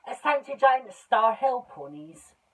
It's time to join the Star Hill Ponies.